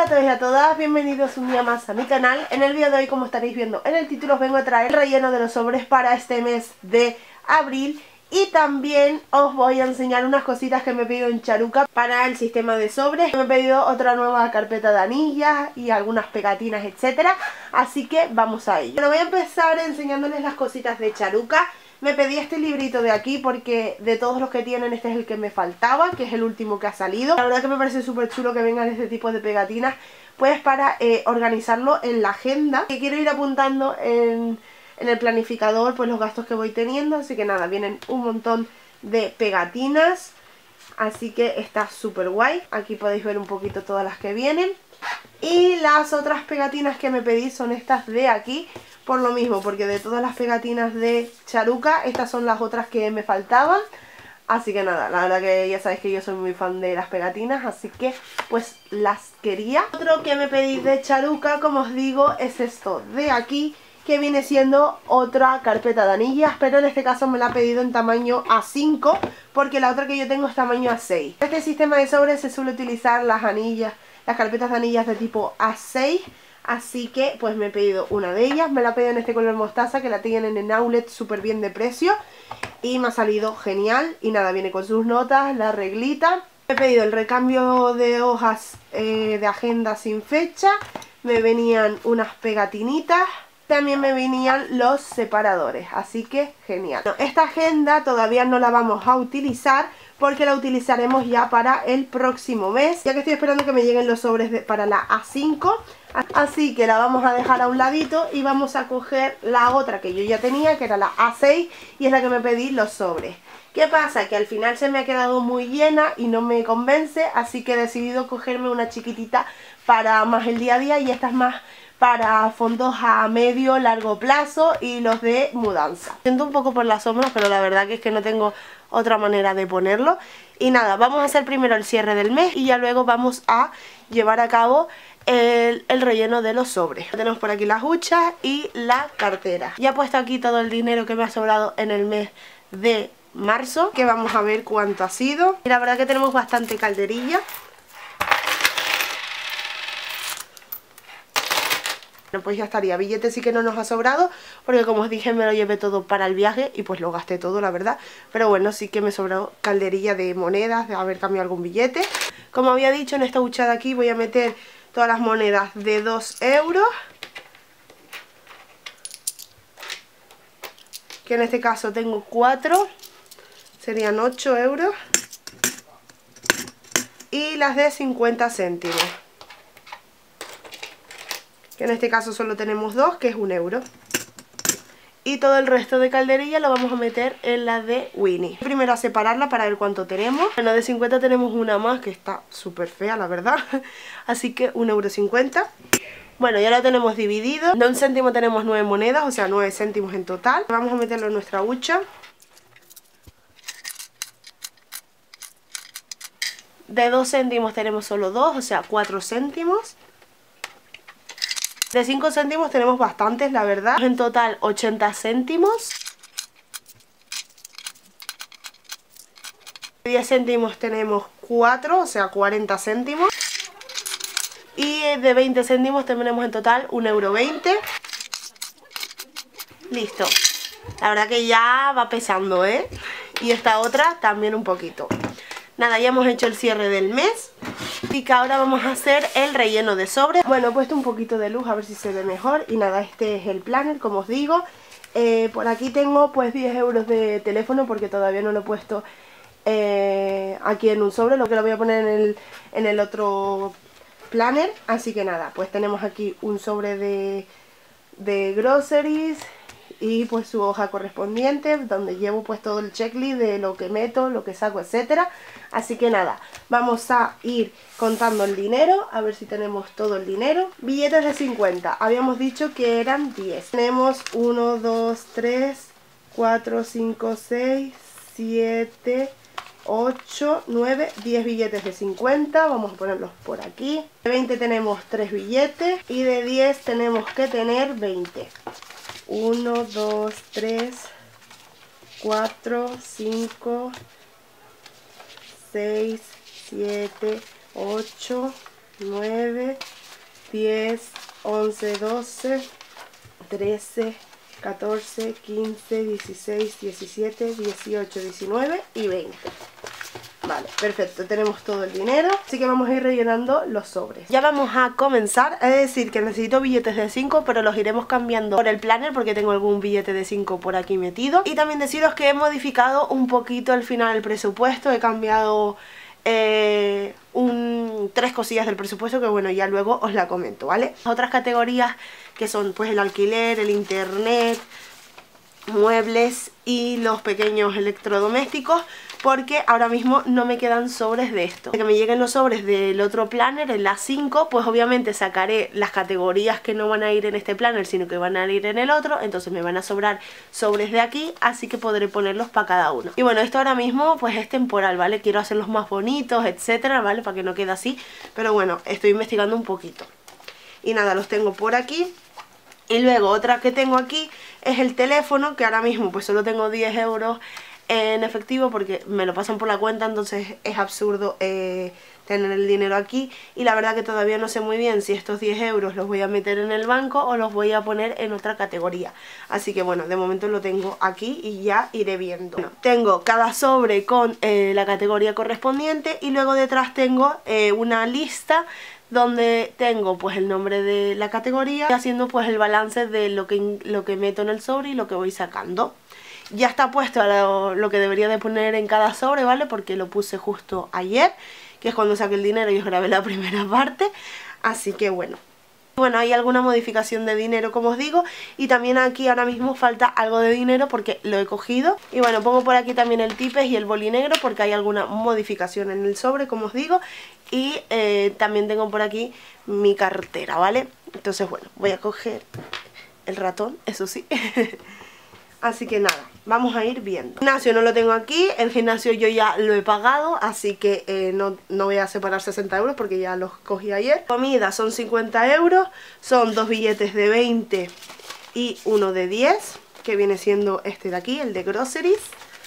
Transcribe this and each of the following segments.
Hola a todos y a todas, bienvenidos un día más a mi canal. En el vídeo de hoy, como estaréis viendo en el título, os vengo a traer el relleno de los sobres para este mes de abril. Y también os voy a enseñar unas cositas que me he pedido en Charuca para el sistema de sobres. Me he pedido otra nueva carpeta de anillas y algunas pegatinas, etcétera. Así que vamos a ello. Bueno, voy a empezar enseñándoles las cositas de Charuca. Me pedí este librito de aquí porque de todos los que tienen este es el que me faltaba, que es el último que ha salido. La verdad que me parece súper chulo que vengan este tipo de pegatinas, pues para organizarlo en la agenda, que quiero ir apuntando en el planificador pues los gastos que voy teniendo. Así que nada, vienen un montón de pegatinas, así que está súper guay. Aquí podéis ver un poquito todas las que vienen. Y las otras pegatinas que me pedí son estas de aquí, por lo mismo, porque de todas las pegatinas de Charuca, estas son las otras que me faltaban. Así que nada, la verdad que ya sabéis que yo soy muy fan de las pegatinas, así que pues las quería. Otro que me pedí de Charuca, como os digo, es esto de aquí, que viene siendo otra carpeta de anillas, pero en este caso me la he pedido en tamaño A5, porque la otra que yo tengo es tamaño A6. En este sistema de sobres se suele utilizar las anillas, las carpetas de anillas de tipo A6, así que pues me he pedido una de ellas. Me la he pedido en este color mostaza, que la tienen en Outlet súper bien de precio, y me ha salido genial. Y nada, viene con sus notas, la reglita. He pedido el recambio de hojas de agenda sin fecha, me venían unas pegatinitas, también me venían los separadores, así que genial. Esta agenda todavía no la vamos a utilizar porque la utilizaremos ya para el próximo mes, ya que estoy esperando que me lleguen los sobres para la A5. Así que la vamos a dejar a un ladito y vamos a coger la otra que yo ya tenía, que era la A6, y es la que me pedí los sobres. ¿Qué pasa? Que al final se me ha quedado muy llena y no me convence, así que he decidido cogerme una chiquitita para más el día a día, y esta es más para fondos a medio, largo plazo y los de mudanza. Siento un poco por las sombras, pero la verdad que es que no tengo otra manera de ponerlo. Y nada, vamos a hacer primero el cierre del mes y ya luego vamos a llevar a cabo el relleno de los sobres. Tenemos por aquí las huchas y la cartera. Ya he puesto aquí todo el dinero que me ha sobrado en el mes de marzo, que vamos a ver cuánto ha sido. Y la verdad que tenemos bastante calderilla. Bueno, pues ya estaría. Billetes sí que no nos ha sobrado, porque como os dije me lo llevé todo para el viaje y pues lo gasté todo, la verdad. Pero bueno, sí que me sobró calderilla de monedas, de haber cambiado algún billete. Como había dicho, en esta hucha de aquí voy a meter todas las monedas de 2 euros, que en este caso tengo 4, serían 8 euros. Y las de 50 céntimos, que en este caso solo tenemos 2, que es 1 euro. Y todo el resto de calderilla lo vamos a meter en la de Winnie. Primero a separarla para ver cuánto tenemos. En la de 50 tenemos una más que está súper fea, la verdad. Así que 1,50 €. Bueno, ya lo tenemos dividido. De 1 céntimo tenemos 9 monedas, o sea 9 céntimos en total. Vamos a meterlo en nuestra hucha. De 2 céntimos tenemos solo 2, o sea 4 céntimos. De 5 céntimos tenemos bastantes, la verdad. En total 80 céntimos. De 10 céntimos tenemos 4, o sea 40 céntimos. Y de 20 céntimos tenemos en total 1,20 €. Listo. La verdad que ya va pesando, ¿eh? Y esta otra también un poquito. Nada, ya hemos hecho el cierre del mes. Y que ahora vamos a hacer el relleno de sobres. Bueno, he puesto un poquito de luz a ver si se ve mejor. Y nada, este es el planner, como os digo. Por aquí tengo pues 10 euros de teléfono, porque todavía no lo he puesto aquí en un sobre. Lo que lo voy a poner en el otro planner. Así que nada, pues tenemos aquí un sobre de groceries y pues su hoja correspondiente, donde llevo pues todo el checklist de lo que meto, lo que saco, etcétera. Así que nada, vamos a ir contando el dinero, a ver si tenemos todo el dinero. Billetes de 50, habíamos dicho que eran 10. Tenemos 1, 2, 3, 4, 5, 6, 7, 8, 9, 10 billetes de 50. Vamos a ponerlos por aquí. De 20 tenemos 3 billetes y de 10 tenemos que tener 20. 1, 2, 3, 4, 5, 6, 7, 8, 9, 10, 11, 12, 13, 14, 15, 16, 17, 18, 19 y 20. Vale, perfecto, tenemos todo el dinero, así que vamos a ir rellenando los sobres. Ya vamos a comenzar, es decir, que necesito billetes de 5, pero los iremos cambiando por el planner porque tengo algún billete de 5 por aquí metido. Y también deciros que he modificado un poquito al final el presupuesto, he cambiado 3 cosillas del presupuesto que bueno, ya luego os la comento, ¿vale? Otras categorías que son pues el alquiler, el internet, muebles y los pequeños electrodomésticos, porque ahora mismo no me quedan sobres de esto. Que me lleguen los sobres del otro planner, el A5, pues obviamente sacaré las categorías que no van a ir en este planner, sino que van a ir en el otro, entonces me van a sobrar sobres de aquí, así que podré ponerlos para cada uno. Y bueno, esto ahora mismo pues es temporal, ¿vale? Quiero hacerlos más bonitos, etcétera, ¿vale? Para que no quede así, pero bueno, estoy investigando un poquito. Y nada, los tengo por aquí. Y luego otra que tengo aquí es el teléfono, que ahora mismo pues solo tengo 10 euros en efectivo porque me lo pasan por la cuenta, entonces es absurdo tener el dinero aquí. Y la verdad que todavía no sé muy bien si estos 10 euros los voy a meter en el banco o los voy a poner en otra categoría. Así que bueno, de momento lo tengo aquí y ya iré viendo. Bueno, tengo cada sobre con la categoría correspondiente y luego detrás tengo una lista donde tengo pues el nombre de la categoría, haciendo pues el balance de lo que meto en el sobre y lo que voy sacando. Ya está puesto lo que debería de poner en cada sobre, ¿vale? Porque lo puse justo ayer, que es cuando saqué el dinero y os grabé la primera parte. Así que bueno. Bueno, hay alguna modificación de dinero, como os digo, y también aquí ahora mismo falta algo de dinero porque lo he cogido. Y bueno, pongo por aquí también el tipes y el boli negro porque hay alguna modificación en el sobre, como os digo. Y también tengo por aquí mi cartera, ¿vale? Entonces bueno, voy a coger el ratón, eso sí. Así que nada, vamos a ir viendo. El gimnasio no lo tengo aquí, el gimnasio yo ya lo he pagado, así que no voy a separar 60 euros porque ya los cogí ayer. Comida son 50 euros, son 2 billetes de 20 y uno de 10, que viene siendo este de aquí, el de groceries.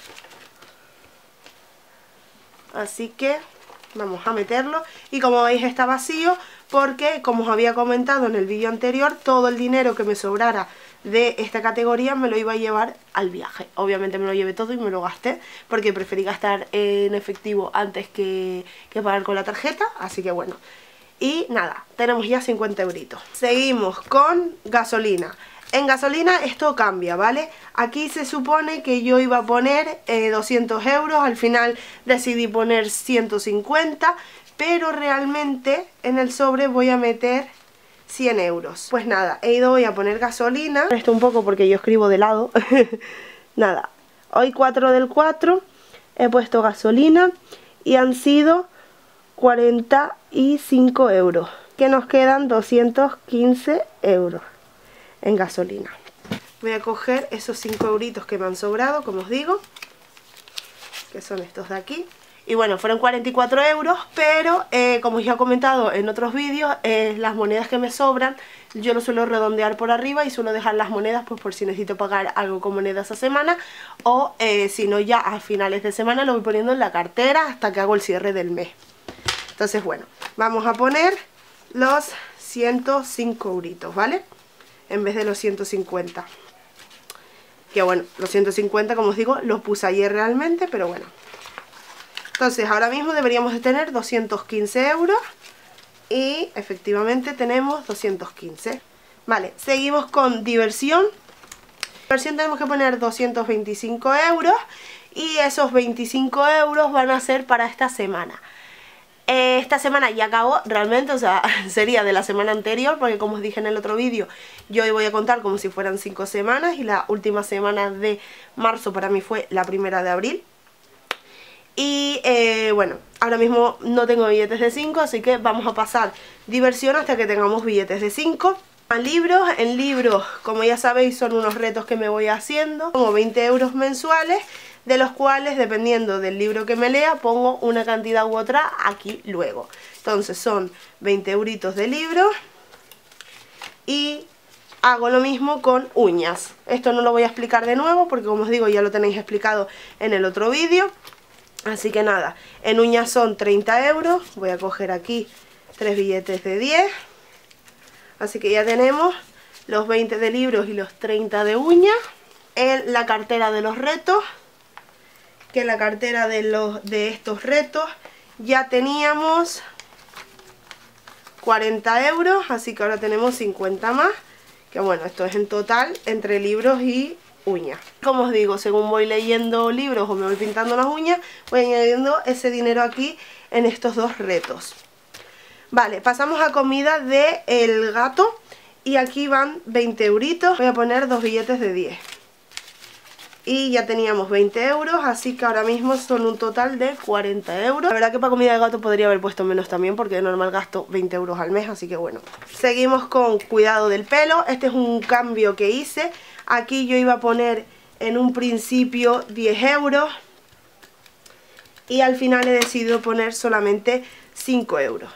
Así que vamos a meterlo y como veis está vacío porque, como os había comentado en el vídeo anterior, todo el dinero que me sobrara de esta categoría me lo iba a llevar al viaje. Obviamente me lo llevé todo y me lo gasté porque preferí gastar en efectivo antes que pagar con la tarjeta, así que bueno. Y nada, tenemos ya 50 euritos. Seguimos con gasolina. En gasolina esto cambia, ¿vale? Aquí se supone que yo iba a poner 200 euros, al final decidí poner 150, pero realmente en el sobre voy a meter 100 euros. Pues nada, voy a poner gasolina. Esto un poco porque yo escribo de lado. Nada, hoy 4 del 4 he puesto gasolina y han sido 45 euros. Que nos quedan 215 euros en gasolina. Voy a coger esos 5 euritos que me han sobrado, como os digo, que son estos de aquí. Y bueno, fueron 44 euros, pero como ya he comentado en otros vídeos, las monedas que me sobran yo lo suelo redondear por arriba y suelo dejar las monedas pues por si necesito pagar algo con monedas esa semana, o si no, ya a finales de semana lo voy poniendo en la cartera hasta que hago el cierre del mes. Entonces bueno, vamos a poner los 105 euritos, ¿vale? En vez de los 150. Que bueno, los 150 como os digo los puse ayer realmente, pero bueno. Entonces ahora mismo deberíamos de tener 215 euros y efectivamente tenemos 215. Vale, seguimos con diversión. Diversión tenemos que poner 225 euros y esos 25 euros van a ser para esta semana. Esta semana ya acabó realmente, o sea, sería de la semana anterior porque como os dije en el otro vídeo, yo hoy voy a contar como si fueran 5 semanas y la última semana de marzo para mí fue la primera de abril. Y bueno, ahora mismo no tengo billetes de 5, así que vamos a pasar diversión hasta que tengamos billetes de 5. Libros, en libros, como ya sabéis, son unos retos que me voy haciendo, como 20 euros mensuales, de los cuales, dependiendo del libro que me lea, pongo una cantidad u otra aquí luego. Entonces son 20 euritos de libro y hago lo mismo con uñas. Esto no lo voy a explicar de nuevo porque, como os digo, ya lo tenéis explicado en el otro vídeo. Así que nada, en uñas son 30 euros, voy a coger aquí 3 billetes de 10 Así que ya tenemos los 20 de libros y los 30 de uñas. La cartera de los retos, que en la cartera de estos retos ya teníamos 40 euros, así que ahora tenemos 50 más. Que bueno, esto es en total entre libros y uñas. Como os digo, según voy leyendo libros o me voy pintando las uñas, voy añadiendo ese dinero aquí en estos dos retos. Vale, pasamos a comida del gato y aquí van 20 euritos. Voy a poner 2 billetes de 10. Y ya teníamos 20 euros, así que ahora mismo son un total de 40 euros. La verdad que para comida de gato podría haber puesto menos también, porque de normal gasto 20 euros al mes, así que bueno. Seguimos con cuidado del pelo. Este es un cambio que hice. Aquí yo iba a poner en un principio 10 euros y al final he decidido poner solamente 5 euros.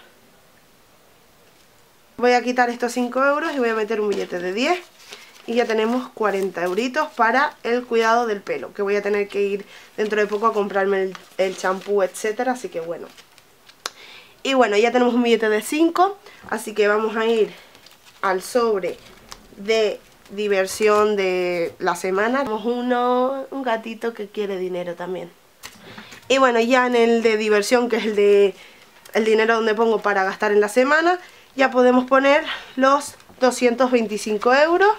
Voy a quitar estos 5 euros y voy a meter un billete de 10. Y ya tenemos 40 euritos para el cuidado del pelo, que voy a tener que ir dentro de poco a comprarme el champú, etcétera, así que bueno. Y bueno, ya tenemos un billete de 5, así que vamos a ir al sobre de diversión de la semana. Tenemos un gatito que quiere dinero también. Y bueno, ya en el de diversión, que es el dinero donde pongo para gastar en la semana, ya podemos poner los 225 euros.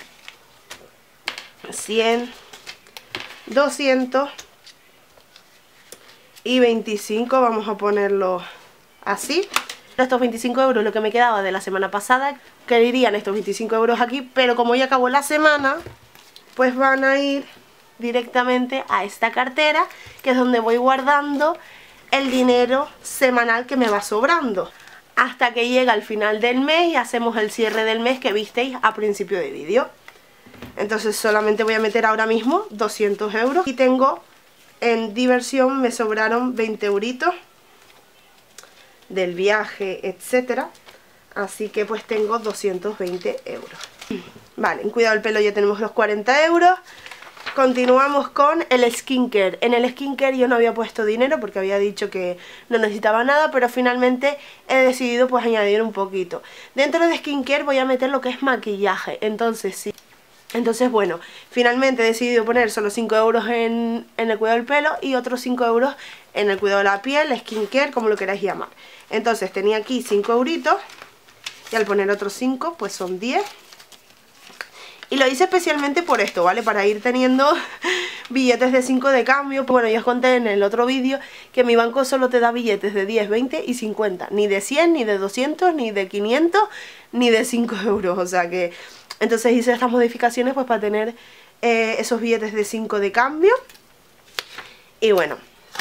100, 200 y 25, vamos a ponerlo así. Estos 25 euros, lo que me quedaba de la semana pasada, que irían estos 25 euros aquí, pero como ya acabó la semana, pues van a ir directamente a esta cartera, que es donde voy guardando el dinero semanal que me va sobrando, hasta que llega el final del mes y hacemos el cierre del mes que visteis a principio de vídeo. Entonces solamente voy a meter ahora mismo 200 euros. Y tengo en diversión, me sobraron 20 euritos del viaje, etcétera. Así que pues tengo 220 euros. Vale, en cuidado del pelo ya tenemos los 40 euros. Continuamos con el skincare. En el skincare yo no había puesto dinero porque había dicho que no necesitaba nada, pero finalmente he decidido pues añadir un poquito. Dentro de skincare voy a meter lo que es maquillaje. Entonces sí. Entonces bueno, finalmente he decidido poner solo 5 euros en el cuidado del pelo y otros 5 euros en el cuidado de la piel, skincare, como lo queráis llamar. Entonces tenía aquí 5 euritos y al poner otros 5 pues son 10. Y lo hice especialmente por esto, ¿vale? Para ir teniendo billetes de 5 de cambio. Bueno, ya os conté en el otro vídeo que mi banco solo te da billetes de 10, 20 y 50. Ni de 100, ni de 200, ni de 500, ni de 5 euros. O sea que... Entonces hice estas modificaciones pues para tener esos billetes de 5 de cambio. Y bueno,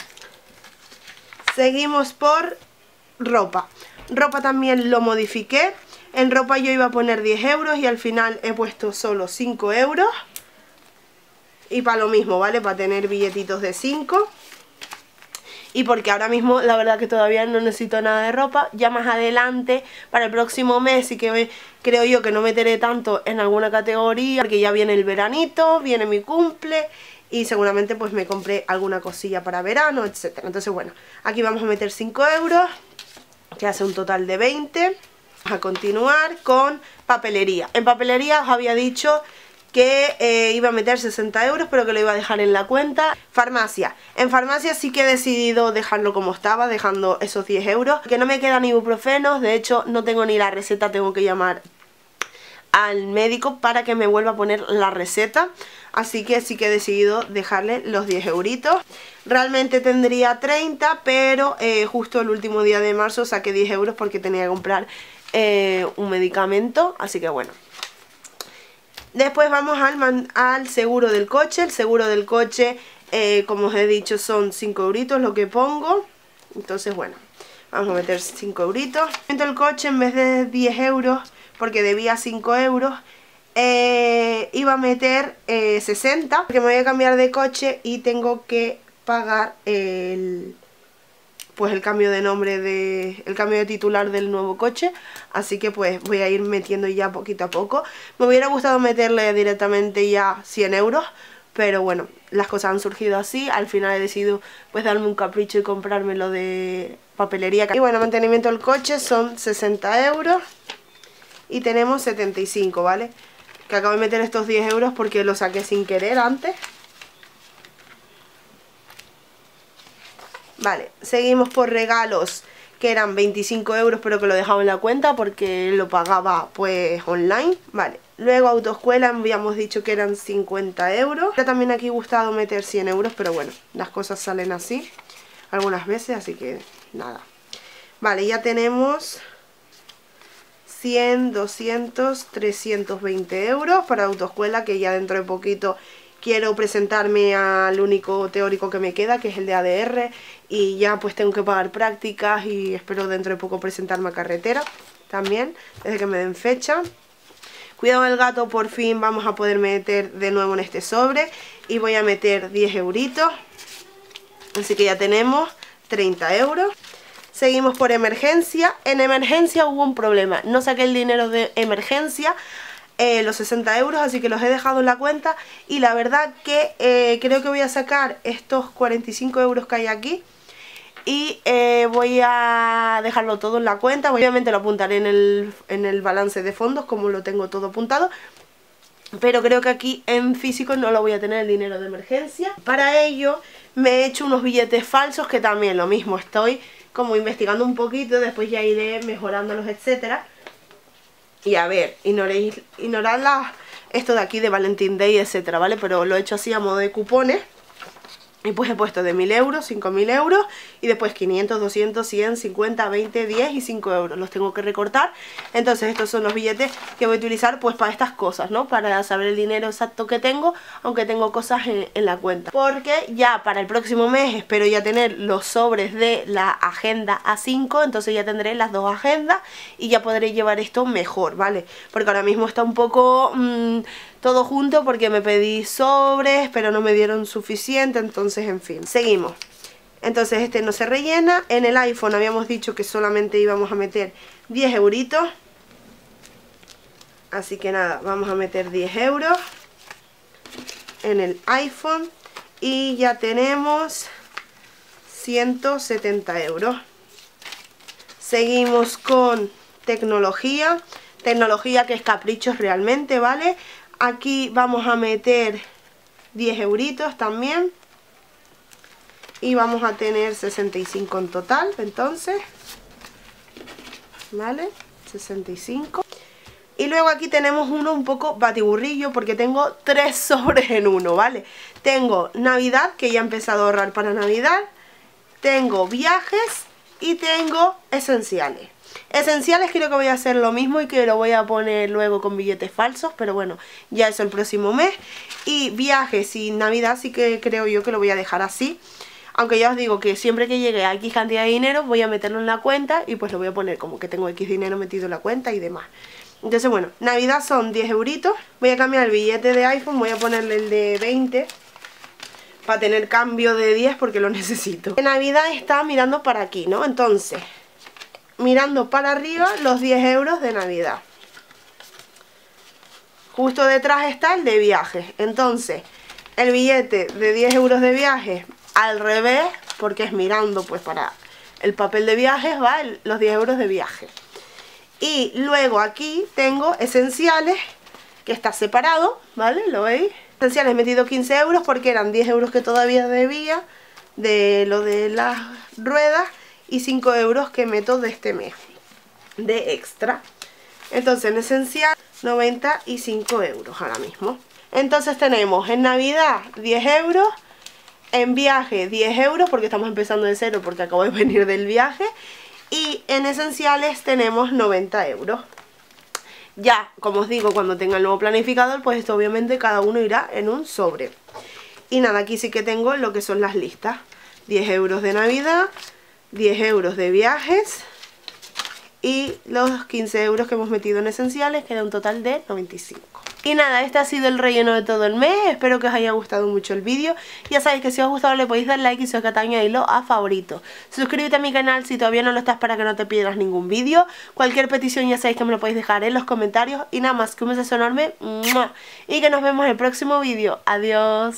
seguimos por ropa. Ropa también lo modifiqué. En ropa yo iba a poner 10 euros y al final he puesto solo 5 euros. Y para lo mismo, ¿vale? Para tener billetitos de 5. Y porque ahora mismo la verdad que todavía no necesito nada de ropa. Ya más adelante, para el próximo mes, sí que creo yo que no meteré tanto en alguna categoría, porque ya viene el veranito, viene mi cumple y seguramente pues me compré alguna cosilla para verano, etcétera. Entonces bueno, aquí vamos a meter 5 euros, que hace un total de 20. Vamos a continuar con papelería. En papelería os había dicho que iba a meter 60 euros, pero que lo iba a dejar en la cuenta. Farmacia. En farmacia sí que he decidido dejarlo como estaba, dejando esos 10 euros. Que no me quedan ibuprofenos, de hecho no tengo ni la receta, tengo que llamar al médico para que me vuelva a poner la receta. Así que sí que he decidido dejarle los 10 euritos. Realmente tendría 30, pero justo el último día de marzo saqué 10 euros porque tenía que comprar un medicamento. Así que bueno. Después vamos al seguro del coche. El seguro del coche, como os he dicho, son 5 euritos lo que pongo. Entonces, bueno, vamos a meter 5 euritos. El coche, en vez de 10 euros, porque debía 5 euros, iba a meter 60. Porque me voy a cambiar de coche y tengo que pagar el cambio de nombre, el cambio de titular del nuevo coche. Así que pues voy a ir metiendo ya poquito a poco. Me hubiera gustado meterle directamente ya 100 euros, pero bueno, las cosas han surgido así. Al final he decidido pues darme un capricho y comprarme lo de papelería. Y bueno, mantenimiento del coche son 60 euros. y tenemos 75, ¿vale? Que acabo de meter estos 10 euros porque lo saqué sin querer antes. Vale, seguimos por regalos, que eran 25 euros, pero que lo dejaba en la cuenta porque lo pagaba pues online. Vale, luego autoescuela habíamos dicho que eran 50 euros. Ya también aquí he gustado meter 100 euros, pero bueno, las cosas salen así algunas veces, así que nada. Vale, ya tenemos 100, 200, 320 euros para autoescuela, que ya dentro de poquito quiero presentarme al único teórico que me queda, que es el de ADR, y ya pues tengo que pagar prácticas y espero dentro de poco presentarme a carretera también, desde que me den fecha. Cuidado del gato, por fin vamos a poder meter de nuevo en este sobre y voy a meter 10 euritos, así que ya tenemos 30 euros. Seguimos por emergencia. En emergencia hubo un problema, no saqué el dinero de emergencia, los 60 euros, así que los he dejado en la cuenta y la verdad que creo que voy a sacar estos 45 euros que hay aquí y voy a dejarlo todo en la cuenta. Obviamente lo apuntaré en el balance de fondos como lo tengo todo apuntado, pero creo que aquí en físico no lo voy a tener el dinero de emergencia. Para ello me he hecho unos billetes falsos, que también lo mismo, estoy como investigando un poquito, después ya iré mejorándolos, etcétera. Y a ver, ignorad esto de aquí de Valentine Day, etcétera, ¿vale? Pero lo he hecho así a modo de cupones. Y pues he puesto de 1000 euros, 5000 euros y después 500, 200, 100, 50, 20, 10 y 5 euros. Los tengo que recortar. Entonces estos son los billetes que voy a utilizar pues para estas cosas, ¿no? Para saber el dinero exacto que tengo, aunque tengo cosas en la cuenta. Porque ya para el próximo mes espero ya tener los sobres de la agenda A5. Entonces ya tendré las dos agendas y ya podré llevar esto mejor, ¿vale? Porque ahora mismo está un poco... todo junto porque me pedí sobres, pero no me dieron suficiente, entonces en fin. Seguimos. Entonces este no se rellena. En el iPhone habíamos dicho que solamente íbamos a meter 10 euritos. Así que nada, vamos a meter 10 euros en el iPhone. Y ya tenemos 170 euros. Seguimos con tecnología. Tecnología que es caprichos realmente, ¿vale? Aquí vamos a meter 10 euritos también. Y vamos a tener 65 en total, entonces. ¿Vale? 65. Y luego aquí tenemos uno un poco batiburrillo porque tengo 3 sobres en uno, ¿vale? Tengo Navidad, que ya he empezado a ahorrar para Navidad. Tengo viajes y tengo esenciales. Esenciales creo que voy a hacer lo mismo y que lo voy a poner luego con billetes falsos, pero bueno, ya eso el próximo mes. Y viajes y Navidad sí que creo yo que lo voy a dejar así. Aunque ya os digo que siempre que llegue a X cantidad de dinero voy a meterlo en la cuenta y pues lo voy a poner como que tengo X dinero metido en la cuenta y demás. Entonces bueno, Navidad son 10 euritos. Voy a cambiar el billete de iPhone, voy a ponerle el de 20 para tener cambio de 10 porque lo necesito. En Navidad está mirando para aquí, ¿no? Entonces... mirando para arriba los 10 euros de Navidad. Justo detrás está el de viajes. Entonces, el billete de 10 euros de viajes al revés, porque es mirando pues para el papel de viajes, va los 10 euros de viaje. Y luego aquí tengo esenciales, que está separado, ¿vale? ¿Lo veis? Esenciales he metido 15 euros porque eran 10 euros que todavía debía de lo de las ruedas. Y 5 euros que meto de este mes de extra. Entonces en esencial 95 euros ahora mismo. Entonces tenemos en Navidad 10 euros. En viaje 10 euros porque estamos empezando de cero porque acabo de venir del viaje. Y en esenciales tenemos 90 euros. Ya, como os digo, cuando tenga el nuevo planificador, pues esto obviamente cada uno irá en un sobre. Y nada, aquí sí que tengo lo que son las listas. 10 euros de Navidad, 10 euros de viajes y los 15 euros que hemos metido en esenciales, que era un total de 95. Y nada, este ha sido el relleno de todo el mes. Espero que os haya gustado mucho el vídeo. Ya sabéis que si os ha gustado le podéis dar like y si os encanta añadirlo a favorito. Suscríbete a mi canal si todavía no lo estás para que no te pierdas ningún vídeo. Cualquier petición ya sabéis que me lo podéis dejar en los comentarios. Y nada más, que un beso enorme y que nos vemos en el próximo vídeo. Adiós.